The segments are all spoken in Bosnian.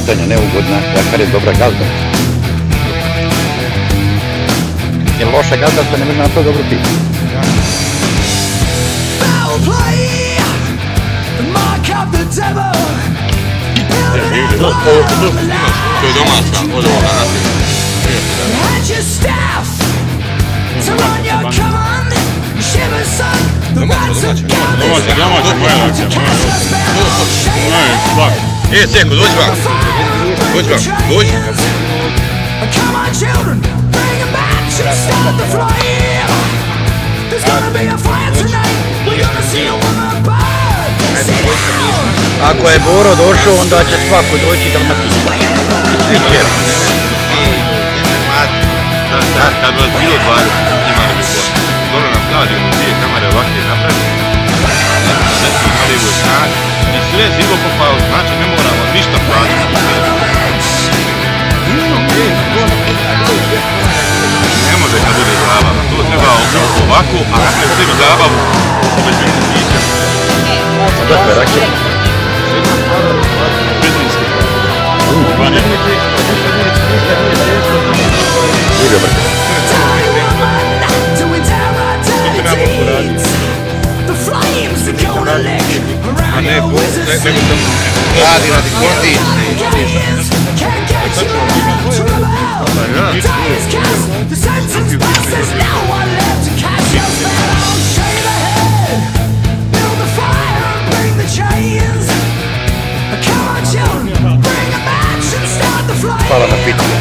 pitanja neugodna, jakar je dobra gazda. Jer loša gazda se ne može na to dobro piti. To je domaća, od ovoga nasljedna. Domaća, moja reakcija. Seko, dođi vam. Dođi. Ako je Boro došao, onda će svako doći da nas svi će. Kad vas bilo 20, imali bi to. Dobro na stadionu, dvije kamere ovakve napraviti. Znači, imali bu snage. I sve živo popao, znači ne moramo ništa platiti. Ne može kad bude zabava, to treba ovako, a napraviti sebi zabavu, bez biti. Dakle, rakije. Druga brka. A ne, radi kondicije. Hvala na pitanju.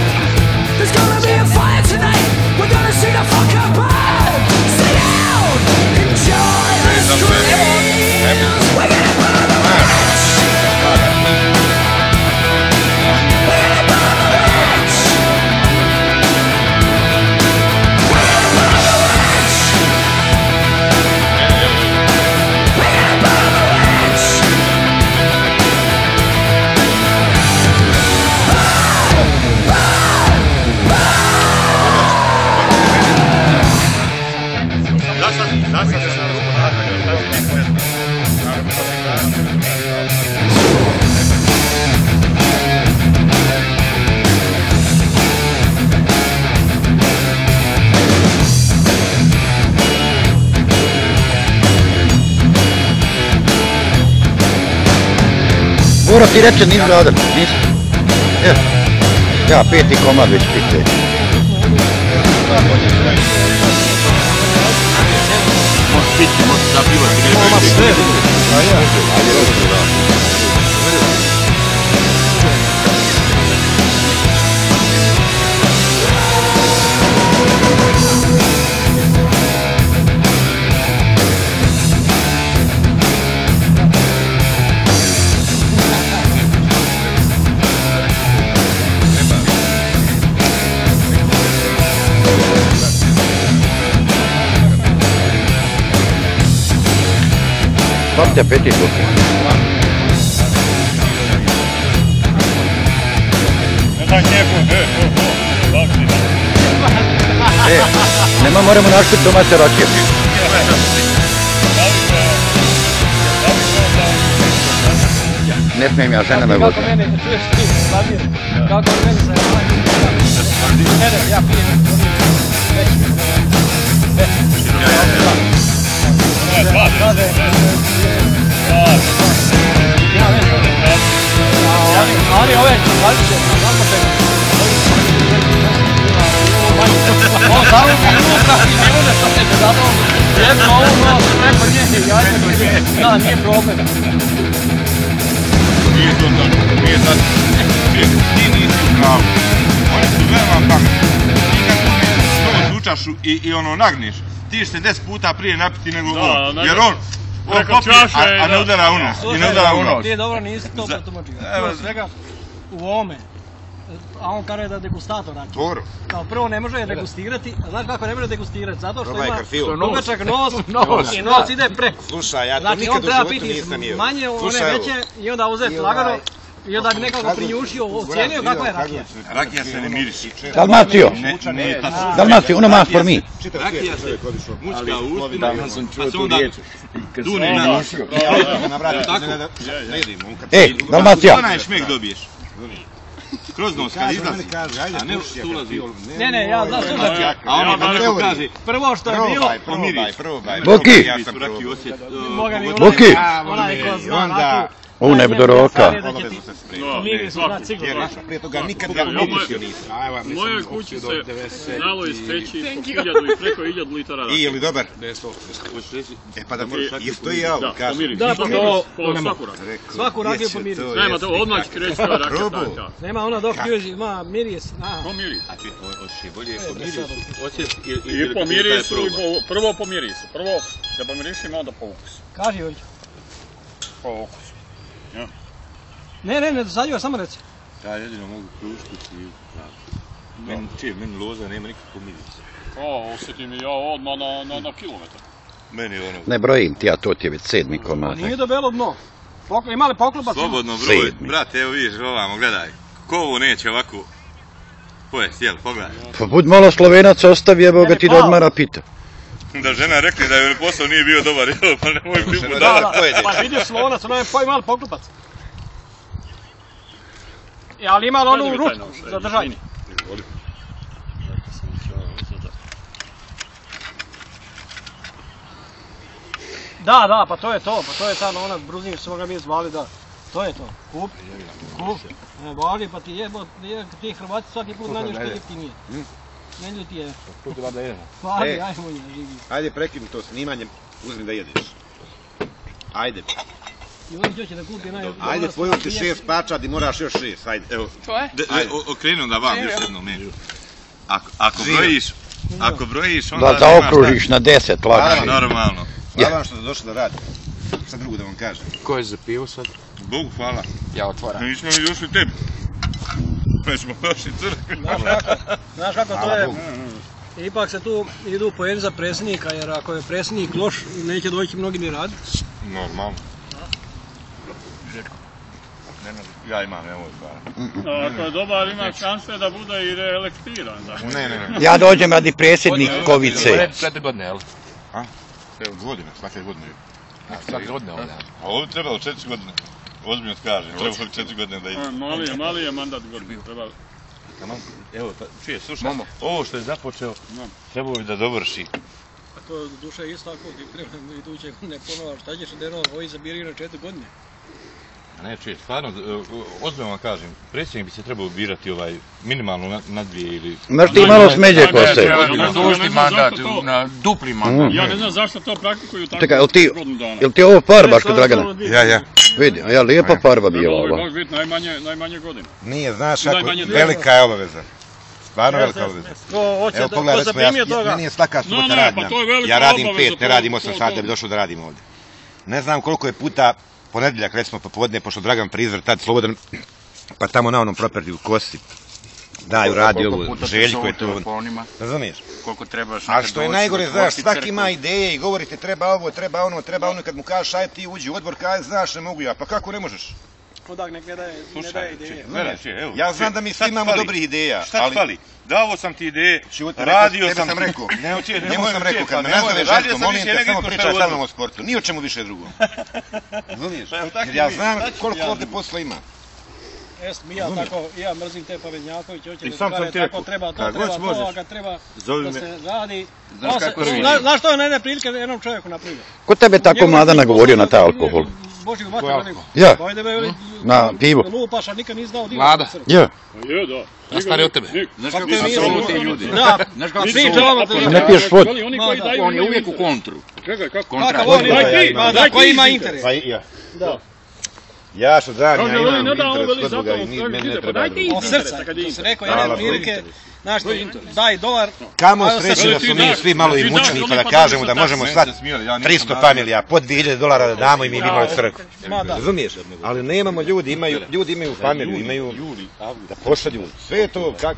Boro ti reče nisi radan, nisi. Ja, 5. komad već pite. Može piti, može zapivati. Oma sve. Fapte apetit dok. Nema moramo našpiti domaće rakije. Ne smijem ja, žena me vozi. Kako meni se ja pijem. Ali ove čuvaliće, kako se... On samo mi unutra i ne bude što se zato jedno ovo preko nje, ja nije problem. Nije to tako, nije tako. Ti nisi u pravu. Oni su veoma pametni. Ti kad to zvučaš i ono nagneš, ti će se 10 puta prije napiti nego on. Jer on popije, a ne udara u nos. I ne udara u nos. Ti je dobro, nisi to pretumačio. Prvo svega u ovome, a on kaže da je degustator rakije. Dobro. Kao prvo ne može je degustirati, a znaš kako ne može degustirati? Zato što ima dugačak nos i nos ide preko. Slušaj, ja to nikad u životu nisam jeo. Manje, one veće i onda uzeti lagano i onda bi nekako prinjušio, ocijenio kakva je rakija. Rakija se ne miriši. Dalmacio, Dalmacio, uno más por mí. Rakija se mučka u ustima, pa se onda dune na nos. Dalmacija. Onaj šmek dobiješ. kroz nos kad izlazi, a ne što ulazi. Ne, ja znam slušati. A ono kad neko kaže, Prvo što je bilo... probaj. Boki! Boki! Onaj ko zna na tu. Ovo ne bude roka. Pomiriš zna cigla. Prije toga nikad ga mirisio nisam. U mojoj kući se znalo ispeći preko 1000 litara. I je li dobar? E pa da isto i ja ovo kažem. Da, pa to Svaku rakiju. svaku rakiju pomiriš. Nema to, odmah ću reći koja rakija taka. Nema ona dok još ima miris. Ko miris? A ti hoćeš je bolje po mirisu, I po mirisu, prvo po mirisu. Prvo da po mirišima, onda po ukusu. Kaži Olđe. Po ukusu. Ne, dosadio, samo reci. Ja jedino mogu krušiti i meni loza nema nikakvo mirisa. Osjetim i ja odmah na kilometar. Meni ono... Ne brojim ti, a to ti je već 7. komad. Nije debelo dno. Ima li poklopac? Slobodno broj, brate, evo vidiš ovamo, gledaj. Ko ovo neće ovako pojesti, jel, pogledaj. Pa bud malo Slovenac ostavi, evo ga ti da odmara pita. Da žena rekli da joj posao nije bio dobar, jel, pa nemoj pipu dala. Pa vidio Slovenac, ono je imali poklopac. Ali ima li onu ručku za držanje? Da, pa to je ta ona bruznik što smo ga mi zvali, da. To je to, kup. Ne voli, pa ti jebo, ti Hrvati svaki put na nešto jeftinije. Ne ljuti je. Hvala, ajmo je, živi. Ajde prekinu to snimanje, uzmi da jedeš. Ajde. I on će da kupi Ajde, pojel ti 6 pača, di moraš još 6, ajde. Evo. To je? Okrenu da vam još jedno meni. Ako brojiš, onda... Da zaokružiš na 10, lakše. Normalno. Hvala vam što ste došli da radite. Sad drugo da vam kažem. Ko je za pivo sad? Bogu hvala. Ja otvaram. Nismo mi došli tebi. Mi smo došli crkvi. Znaš kako to je? Ipak se tu idu poeni za predsjednika, jer ako je predsjednik loš, neće doći mnogi ni raditi. Normalno. Ja imam, evo je Ako je dobar, ima šanse da bude i reelektiran. Ne. Ja dođem radi predsjednikovice. Svete godine, jel? Godine, svake godine. Svake godine ovdje. A ovdje trebalo 4 godine. Ozbiljno kažem, trebalo 4 godine da ide. Mali je mandat godine. Evo, čuje, slušaj, ovo što je započeo, trebalo bi da dovrši. A to duša je isto ako ti treba iduće godine ponovaš, šta ćeš da je ovi zabiraju na 4 godine? Ne, čuje, stvarno, ozbiljno vam kažem, predsjednik bi se trebao birati minimalno na 2 ili... Znaš ti malo smeđe kose. Treba došli mandat, na dupli mandat. Ja ne znam zašto to praktikuju tako godinu dana. Jel ti ovo farbaško, Dragana? Ja. Vidi, a lijepa farba bila Trebalo bi ova. baš biti najmanje godine. Nije, znaš, velika je obaveza. Stvarno velika obaveza. Evo pogledaj, recimo, meni je svaka subota radnja. Ja radim 5, ne radim 8 sati da bi došao da radim ovdje. Ne znam koliko je puta ponedjeljak, recimo popodne, pošto Dragan prizor tad slobodan, pa tamo na onom properti u Kosi daju radi ovu Željko je to, razumiješ? Koliko trebaš... A što je najgore, znaš, svaki ima ideje i govorite treba ovo, treba ono, i kad mu kažeš aj ti uđi u odbor, kaj znaš ne mogu ja, pa kako ne možeš? Kodak nek ne daje ideje. Ja znam da mi svi imamo dobrih ideja, šta ti fali? Davo sam ti ideje, radio sam... Njemu sam rekao, kad me nazove Željko, molim te, samo pričaj sa mnom o sportu, ni o čemu više drugo. Razumiješ? Jer ja znam koliko ovdje posla ima. Jest, mi ja tako, ja mrzim te Pavednjaković, hoće da kaže tako treba to, a kad treba da se radi. Znaš što je na jedne prilike jednom čovjeku napravio? Ko tebe tako mlada nagovorio na taj alkohol? Boži u mater veliko. Ja, na pivo. Lupaš, a nikad nisi dao divu. Mlada. Ja. Je, da. Ja stari od tebe. Znaš kako su ti ljudi. Znaš kako su Ne piješ vod. On je uvijek u kontru. Čekaj, kako? Kakav on je, koji ima interes. Da. Ja što znam, ja imam interes kod Boga i meni ne treba drugo. Od srca, to se rekao jedne prilike, znaš ti, daj dolar. Kamo sreći da smo mi svi malo imućni pa da kažemo da možemo slati 300 familija, po $2000 da damo i mi imamo crkvu. Razumiješ? Ali nemamo ljudi imaju familiju, imaju da pošalju. Sve je to kak?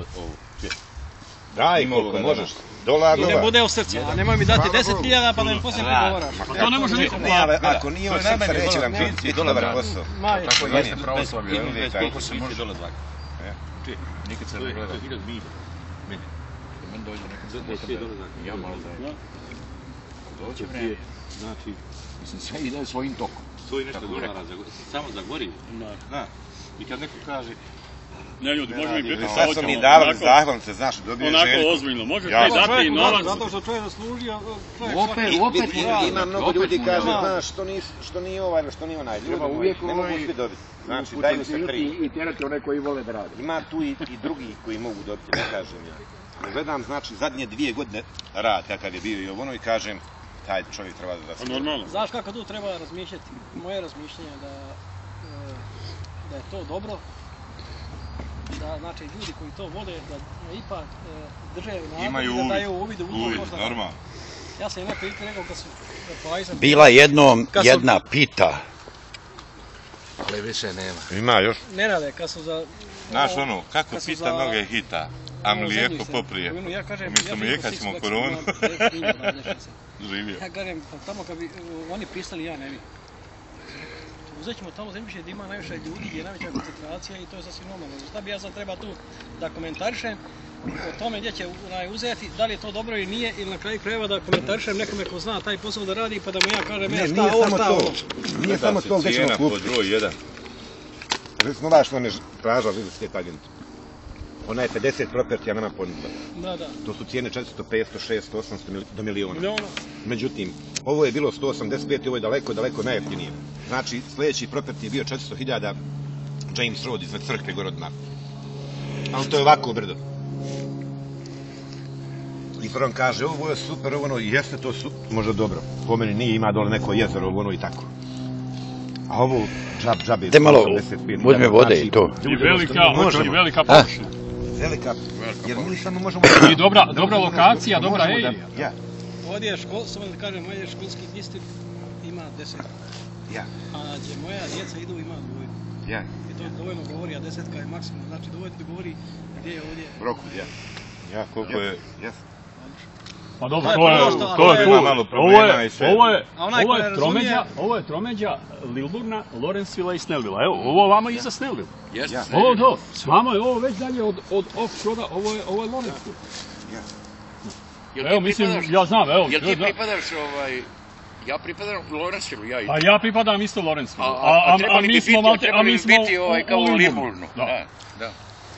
Daj koliko možeš. I ne bude u srcu, a nemoj mi dati 10.000 pa da mi poslije prigovaraš. To ne može niko platiti. Ako nije od srca reći vam biti dobar posao. Tako jeste pravoslavlje, koliko se može dole zvaka. Nikad se ne gleda. Meni dođe nekad ja malo zajedno. Dođe vreme. Znači, mislim, sve ide svojim tokom. Svoj nešto gore, samo za gorivo. I kad neko kaže, Ne ljudi, može mi biti sad smo mi davali zahvalnice, znaš, dobije željko. Onako ozbiljno, možeš ti dati novac. Zato što čovjek zaslužio, Opet ima mnogo ljudi kaže, znaš, što nije ovaj, što nije onaj. Treba uvijek ne mogu svi dobiti. Znači, daju se tri. I tjerati one koji vole da rade. Ima tu i drugih koji mogu dobiti, ne kažem ja. Gledam, znači, zadnje 2 godine rad, kakav je bio i ono, i kažem, taj čovjek treba da se... Normalno. Znaš kako tu treba razmišljati? Moje razmišljanje da je to dobro, da znači ljudi koji to vode, da ipak drže nadu i da daju uvid u to što normalno. Ja sam jedna prilike rekao kad su... Bila jednom jedna pita. Ali više nema. Ima još. Nenade, kad su za... Znaš ono, kako pita noge hita, a mlijeko poprije. Umjesto mlijeka ćemo koronu. Živio. Ja kažem, tamo kad bi oni pristali, ja ne bi. Uzet ćemo tamo zemljište gdje ima najviše ljudi, gdje je najveća koncentracija i to je sasvim normalno. Šta bi ja sad treba tu da komentarišem o tome gdje će uzeti, da li je to dobro ili nije, ili na kraju krajeva da komentarišem nekome ko zna taj posao da radi pa da mu ja kažem šta ovo, šta ovo. Nije samo to gdje ćemo kupiti. Pod broj 1. Recimo da što on je tražao vidjeti agent. Ona je 50 propertija, nema ponudila. Da. To su cijene 400, 500, 600, 800 do milijuna. Međutim, ovo je bilo 185 i ovo je daleko, daleko najjeftinije. Znači, sljedeći properti je bio 400.000 James Road iznad crkve Gorodna. Ali to je ovako brdo. I prvom kaže, ovo je super, ovo ono, jeste to možda dobro. Po meni nije, ima dole neko jezero, ovo ono i tako. A ovo džabe... Te malo uzme vode i to. I velika površina. Velika, jer mi samo možemo... I dobra lokacija, dobra area. Ovdje je samo da kažem, ovdje je školski distrikt, ima 10. A gdje moja djeca idu, ima 2. I to dovoljno govori, a 10 je maksimum. Znači dovoljno da govori gdje je ovdje. Roku, ja. Koliko je... Pa dobro, to je tu. Ovo je tromeđa Lilburna, Lawrencevilla i Snellvilla. Evo, ovo vamo iza Snellvilla. Ovo to, vamo je ovo već dalje od offshore-a, ovo je Lawrencevilla. Evo, mislim, ja znam, evo. Jel ti pripadaš ja pripadam Lawrenceville, ja idu. Pa ja pripadam isto Lawrenceville. A trebali bi biti kao u Lilburnu. Da.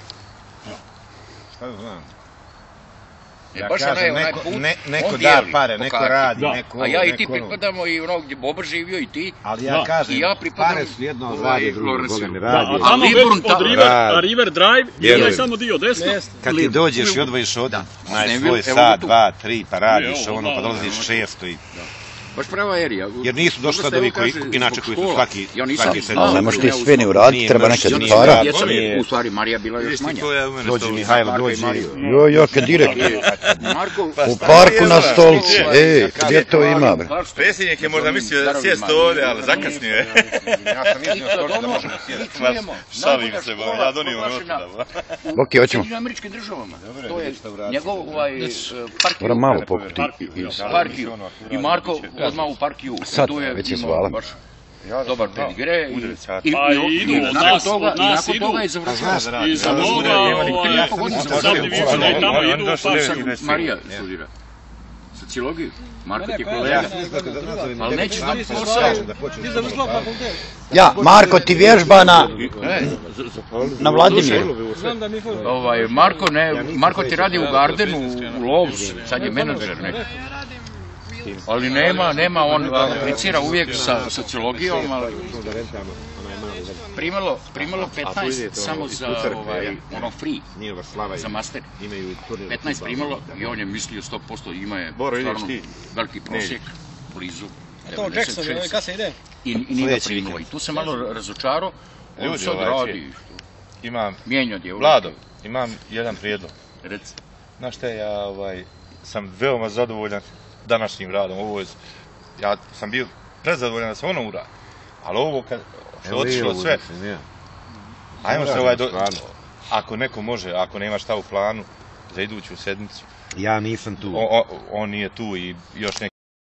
Šta znam? Ja kažem, neko da pare, neko radi, neko... A ja i ti pripadamo i ono gdje Boba živio i ti. Ali ja kažem, pare su jedno od radi, drugo Boga mi radi. A tamo već od River Drive je samo dio desno. Kad ti dođeš i odvojiš od svoj sat, 2, 3, pa radiš ono, pa dolaziš 600 i... Baš prava erija. Jer nisu došli sad ovi koji, inače koji su svaki sedmice. Ne možeš ti sve ni uraditi, treba nekad para. U stvari, Marija bila još manja. Dođi Mihajlo, dođi. Jo, kad direkt. U parku na stolcu, gdje to ima, bre? Predsjednik je možda mislio da sjest ovdje, ali zakasnio je. Ja sam mislio skoro da možemo sjesti. Šalim se, ja donijemo notu da. Ok, hoćemo. U Američkim državama. To je njegov parkiju. Moram malo pokuti. Parkiju. I Marko odmah u parkiju. Sad, već je zvala. Dobar pedigre. I idu od nas idu. Iz ovoga, subdivizija i tamo idu. Marija studira sociologiju. Marko ti je kolega. Ali nećeš dobiti posao. Ja, Marko ti vježba na Vladimiru. Marko ti radi u Gardenu, u Lovs, sad je menadžer neki. Ali nema, on aplicira uvijek sa sociologijom, ali primalo 15 samo za ono free, za master. 15 primalo i on je mislio 100%, ima je stvarno veliki prosjek, blizu 96. I nije ga primilo. I tu se malo razočarao, on sad radi, mijenja djevojke. Vlado, imam jedan prijedlog. Reci. Znaš šta, ja sam veoma zadovoljan današnjim radom. Ja sam bio prezadovoljan da se ono uradi. Ali ovo kad je otišlo sve, ajmo se ako neko može, ako nema šta u planu za iduću sedmicu. Ja nisam tu. On nije tu i još neki